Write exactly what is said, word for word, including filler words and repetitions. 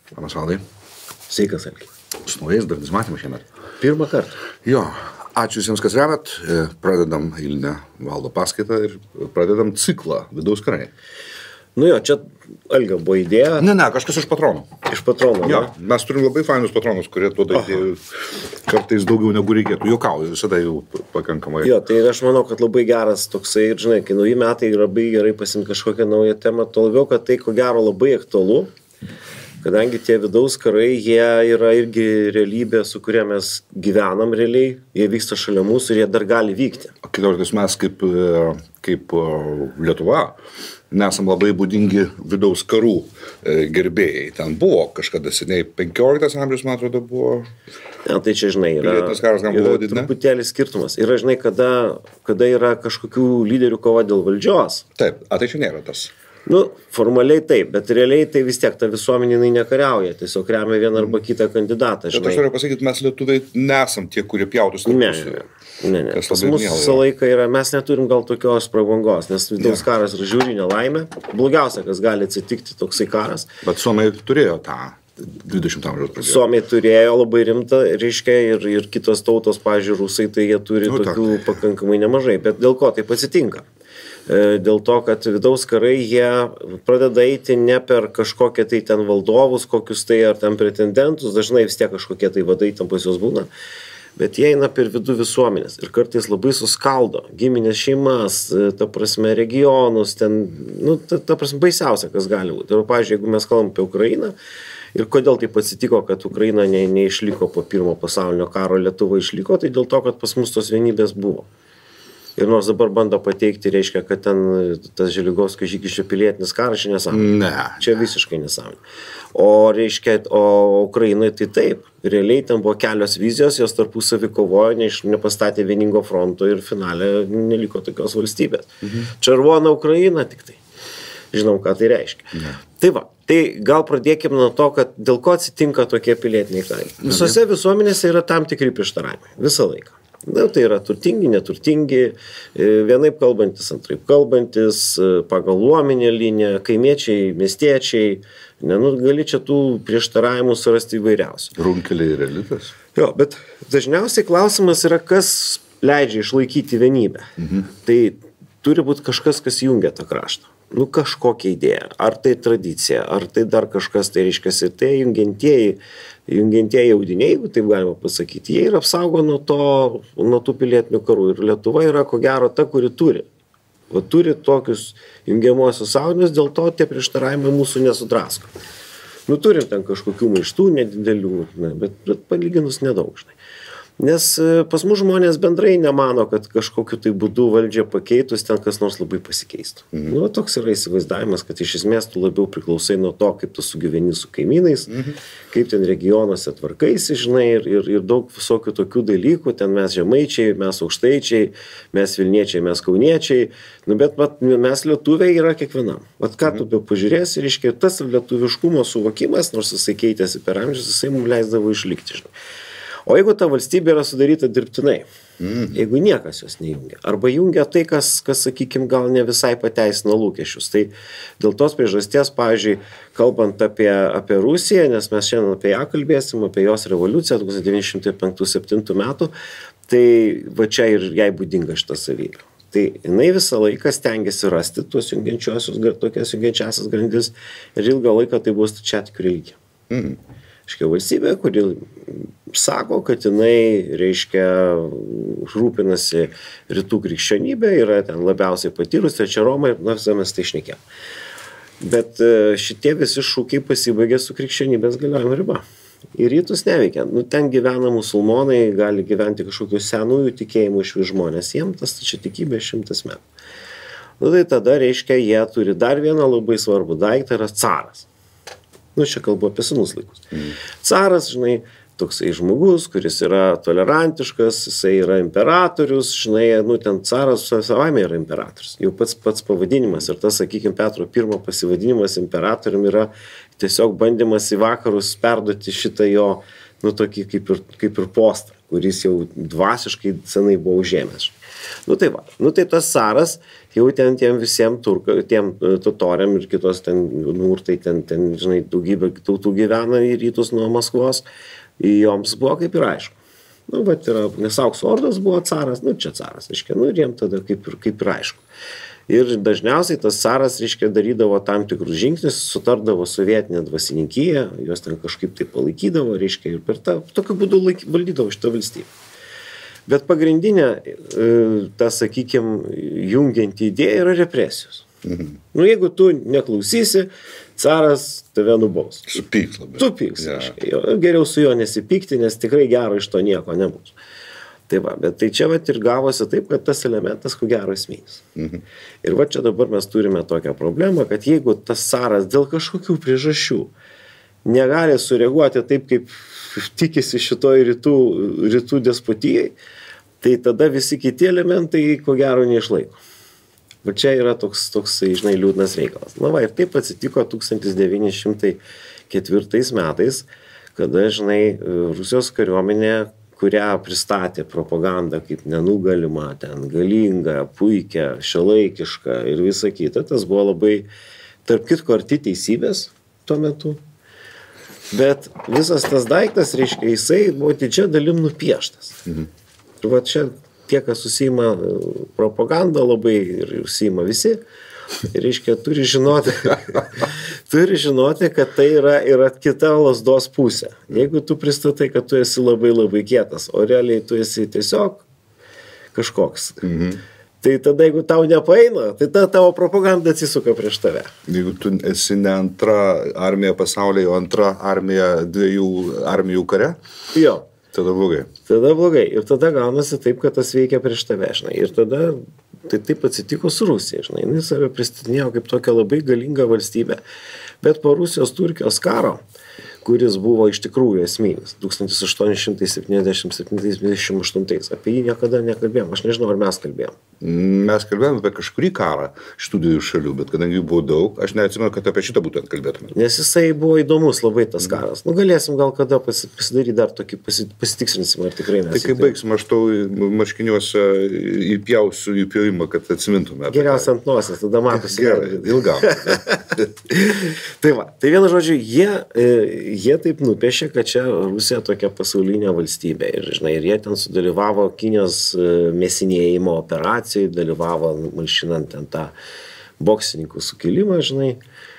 Labas, Valdai. Sveikas, Alki. Su naujais dar matymą šiemet. Pirmą kartą. Jo, ačiū visiems, kas remet. Pradedam eilinę Valdo paskaitą ir pradedam ciklą vidaus karai. Nu jo, čia Algio buvo idėja. Ne, ne, kažkas iš patronų. Iš patronų, Jo, ne? mes turim labai fainus patronus, kurie duoda idėjų kartais daugiau negu reikėtų. Juokauju, visada jau pakankamai. Jo, tai aš manau, kad labai geras toksai, ir žinai, kai nauji metai labai gerai pasimti kažkokią naują temą, to labiau, kad tai ko gero labai aktualu, kadangi tie vidaus karai, jie yra irgi realybė, su kuria mes gyvenam realiai, jie vyksta šalia mūsų ir jie dar gali vykti. Kitos mes kaip, kaip Lietuva nesam labai būdingi vidaus karų gerbėjai. Ten buvo kažkada seniai, penkioliktas amžius, man atrodo, buvo. Ne, tai čia, žinai, yra, Pilietinis karas gan yra blogai, ne? truputėlį skirtumas. Yra, žinai, kada, kada yra kažkokių lyderių kova dėl valdžios. Taip, a tai čia nėra tas. Nu, formaliai taip, bet realiai tai vis tiek ta visuomenė jinai nekariauja, tiesiog remia vieną arba kitą kandidatą, Bet žinai. aš noriu pasakyti, mes lietuviai nesam tie, kurie pjautus Ne, tarpusavy. ne, ne. Kas Pas labai mus miela visą yra. laiką yra, mes neturim gal tokios prabangos, nes vidaus karas yra žiūrinė laimė. Blogiausia, kas gali atsitikti toksai karas. Bet Suomiai turėjo tą dvidešimto amžiaus pradžioje. Suomiai turėjo labai rimtą, reiškia, ir, ir kitos tautos, pavyzdžiui, rusai, tai jie turi Nu, tokių tak. pakankamai nemažai. Bet dėl ko taip atsitinka? E, Dėl to, kad vidaus karai jie pradeda eiti ne per kažkokią tai ten valdovus, kokius tai ar ten pretendentus, dažnai vis tiek kažkokie tai vadai tam pas juos būna, bet jie eina per vidų visuomenės ir kartais labai suskaldo giminės šeimas, e, ta prasme regionus, ten, nu, ta, ta prasme baisiausia, kas gali būti. Ir, pavyzdžiui, jeigu mes kalbam apie Ukrainą, ir kodėl taip atsitiko, kad Ukraina ne, neišliko po pirmo pasaulinio karo, Lietuva išliko, tai dėl to, kad pas mus tos vienybės buvo. Ir nors dabar bando pateikti, reiškia, kad ten tas Želigovskio žygis čia pilietinis karas, čia nesąmonė. Ne. Čia visiškai nesąmonė. O reiškia, o Ukrainai tai taip. Realiai ten buvo kelios vizijos, jos tarpusavį kovojo, neiš, nepastatė vieningo fronto ir finale neliko tokios valstybės. Mhm. Červona Ukraina tik tai. Žinom, ką tai reiškia. Ne. Tai va, tai gal pradėkime nuo to, kad dėl ko atsitinka tokie pilietiniai karai. Visose visuomenėse yra tam tikri prieštaravimai. Visą laiką. Na, tai yra turtingi, neturtingi, vienaip kalbantis, antraip kalbantis, pagal luominę liniją, kaimiečiai, miestiečiai. Ne, nu, gali čia tų prieštaravimų surasti įvairiausių. Runkeliai ir elitas. Jo, bet dažniausiai klausimas yra, kas leidžia išlaikyti vienybę. Mhm. Tai turi būti kažkas, kas jungia tą kraštą. Nu, kažkokia idėja. Ar tai tradicija, ar tai dar kažkas, tai reiškiasi, tai jungiantieji, jungiantieji audiniai, jeigu taip galima pasakyti, jie ir apsaugo nuo, to, nuo tų pilietinių karų. Ir Lietuva yra, ko gero, ta, kuri turi. Va, turi tokius jungiamuosius audinius, dėl to tie prieštaravimai mūsų nesudrasko. Nu, turim ten kažkokių maištų nedidelių, ne, bet, bet palyginus nedaug, žinai. Nes pas mus žmonės bendrai nemano, kad kažkokiu tai būdu valdžią pakeitus ten kas nors labai pasikeistų. Mhm. Nu, toks yra įsivaizdavimas, kad iš esmės tu labiau priklausai nuo to, kaip tu sugyveni su kaimynais, mhm. kaip ten regionuose tvarkaisi, žinai, ir, ir, ir daug visokių tokių dalykų, ten mes žemaičiai, mes aukštaičiai, mes vilniečiai, mes kauniečiai, nu, bet vat, mes lietuviai yra kiekvienam. Vat ką tu be pažiūrėsi, reiškia, tas lietuviškumo suvokimas, nors jisai keitėsi per amžius, jisai mums leisdavo išlikti, žinai. O jeigu ta valstybė yra sudaryta dirbtinai, mm. jeigu niekas jos nejungia, arba jungia tai, kas, kas sakykime, gal ne visai pateisina lūkesčius, tai dėl tos priežasties, pavyzdžiui, kalbant apie, apie Rusiją, nes mes šiandien apie ją kalbėsim, apie jos revoliuciją tūkstantis devyni šimtai penkti septinti metų, tai va čia ir jai būdinga šita savybė. Tai jinai visą laiką stengiasi rasti tuos jungiančiosius, tokias jungiančiasias grandis ir ilgą laiką tai buvo stačiatikių religija. Mm. Reiškia valstybė, kuri sako, kad jinai, reiškia, rūpinasi rytų krikščionybė, yra ten labiausiai patyrus, trečia Roma ir na, visą mes tai šnekėm. Bet šitie visi šūkiai pasibaigė su krikščionybės galiojimo riba. Į rytus neveikia. Nu, ten gyvena musulmonai, gali gyventi kažkokių senųjų tikėjimų iš vis žmonės. Jiems tas čia tikybė šimtas metų. Nu, tai tada, reiškia, jie turi dar vieną labai svarbų daiktą, yra caras. Nu, čia kalbu apie senus laikus. Mm. Caras, žinai, toksai žmogus, kuris yra tolerantiškas, jisai yra imperatorius, žinai, nu, ten caras savaime yra imperatorius. Jau pats, pats pavadinimas ir tas, sakykime, Petro pirmo pasivadinimas imperatorium yra tiesiog bandymas į vakarus perduoti šitą jo, nu, tokį kaip ir, kaip ir postą. kuris jau dvasiškai senai buvo užėmęs. Nu tai va, nu tai tas caras jau ten tiem visiems turka, tiem totoriam ir kitos ten nurtai, ten, ten, žinai, daugybė tautų gyvena į rytus nuo Maskvos, joms buvo kaip ir aišku. Nu, bet yra, nes Aukso ordos buvo caras, nu čia caras, reiškia, nu ir jiem tada kaip ir, kaip ir aišku. Ir dažniausiai tas caras, reiškia, darydavo tam tikrus žingsnius, sutardavo su vietinė dvasininkija, juos ten kažkaip tai palaikydavo, reiškia, ir per tą, tokiu būdu laik, valdydavo šitą valstybę. Bet pagrindinė, ta, sakykime, jungianti idėja yra represijos. Mhm. Nu, jeigu tu neklausysi, caras tave nubaus. Supyks labai. Supyks. Ja. Geriau su juo nesipykti, nes tikrai gero iš to nieko nebus. Tai va, bet tai čia va ir gavosi taip, kad tas elementas, ko gero, esminis. Mhm. Ir va čia dabar mes turime tokią problemą, kad jeigu tas caras dėl kažkokių priežasčių negali sureaguoti taip, kaip tikisi šitoj rytų, rytų despotijai, tai tada visi kiti elementai, ko gero, neišlaiko. Va čia yra toks, toks, žinai, liūdnas reikalas. Na va, ir taip atsitiko tūkstantis devyni šimtai ketvirtais metais, kada, žinai, Rusijos kariuomenė, kurią pristatė propagandą kaip nenugalimą, ten galingą, puikią, šiuolaikišką ir visa kita, tas buvo labai, tarp kitko, arti teisybės tuo metu. Bet visas tas daiktas, reiškia, jisai buvo didžia dalim nupieštas. Mhm. Ir va čia tie, kas susima propagandą labai ir susima visi, reiškia, turi žinoti, turi žinoti, kad tai yra, yra kita lazdos pusė. Jeigu tu pristatai, kad tu esi labai labai kietas, o realiai tu esi tiesiog kažkoks. Mhm. Tai tada, jeigu tau nepaeina, tai ta tavo propaganda atsisuka prieš tave. Jeigu tu esi ne antra armija pasaulyje, o antra armija dviejų armijų kare, jo. Tada blogai. Tada blogai. Ir tada gaunasi taip, kad tas veikia prieš tave, žinai. Ir tada tai taip atsitiko su Rusija, žinai. Jis save pristatinėjo kaip tokią labai galingą valstybę. Bet po Rusijos-Turkijos karo, kuris buvo iš tikrųjų esminis, tūkstantis aštuoni šimtai septyniasdešimt septintais dvidešimt aštuntais. Apie jį niekada nekalbėjom. Aš nežinau, ar mes kalbėjom. Mes kalbėjom apie kažkurį karą iš tų dviejų šalių, bet kadangi jų buvo daug, aš neatsimenu, kad apie šitą būtent kalbėtume. Nes jisai buvo įdomus labai tas karas. Nu, galėsim gal kada pasidaryti dar tokį, pasitikslinsim, ar tikrai mes. Tai kai baigsim, aš tau marškiniuose įpjausiu įpjovimą, kad atsimintume. Geriausia ant nosies, tada matosi. Gerai, ilgam. Tai va, tai vienu žodžiu, jie, jie taip nupiešė, kad čia Rusija tokia pasaulinė valstybė. Ir, žinai, ir jie ten sudalyvavo Kinijos mėsinėjimo operacijai, dalyvavo malšinant ten tą boksininkų sukilimą, žinai.